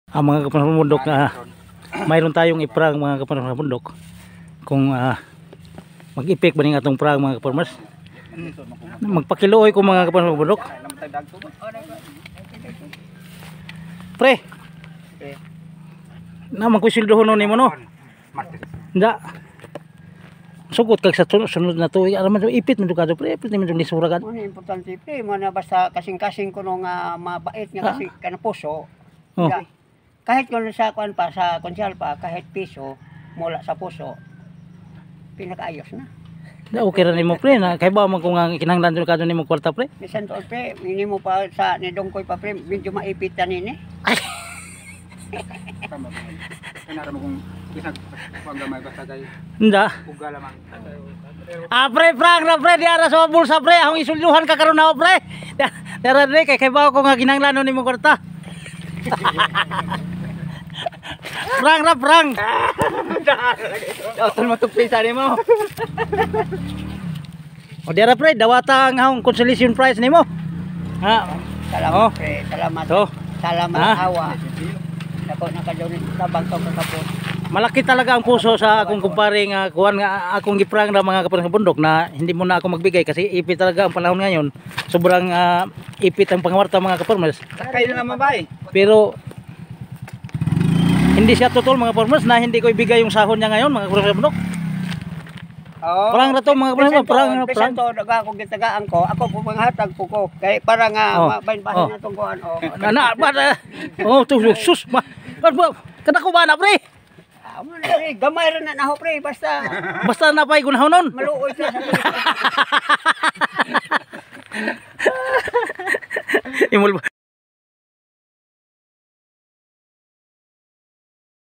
Mga kapanang bundok, mayroon tayong iprang mga kapanang bundok. Kung mag-ipik ba ning atong prang mga kapanang magpakiluoy ko mga kapanang bundok. Pre, na magkusildohon nimo no. Nda. Sugot kag sa sunod na tuig alam man ipit man dugado pre, ipit man ni suragan. Ano importante pre, mo na basta kasing-kasing kuno nga mabait nga kasi kana puso. Oh. Kahit kuno sa kuan pa sa konsyal pa kahit piso mula sa puso pinakaayos na. Da okay ra nimo pre na kay ba man kung kinahanglan dugado nimo kwarta pre? Bisan to pre, minimo pa sa ni dongkoy pa pre, medyo maipitan nini. Tama ba? Kana mo kung bisag panggamay basta kay Nda. uga lamang. Pre, prang na pre, diara sa bulsa pre, akong isulduhan ka karon na pre. Diara dire kay ba ko nga kinahanglan nimo kwarta. Prang na prang. Daw mo tupisa nimo. O diara pre, dawata ang akong consolation prize nimo. Ha. Salamat pre, salamat. So, Salamat awa. Dako nakadonate sa bangko kakapon. malaki talaga ang puso sa akong kumpare nga kuan nga akong giprang na mga kapanang bundok na hindi mo na ako magbigay kasi ipit talaga ang panahon ngayon. Sobrang ipit ang pangwarta mga kaparmers. Kayo na naman bay. Pero hindi siya totoo mga kaparmers na hindi ko ibigay yung sahon niya ngayon mga kapanang bundok. Oh. Prang na to mga kaparmers, prang. Bisan to daga ko gitagaan ko, ako po manghatag ko ko. Kay para nga mabahin-bahin na tong kuan oh. Nana ba? Oh, to sus ba. Kada ko ba na pre? Gamay ra na naho pre, basta Basta napay gunahonon. maluoy sa Imol ba?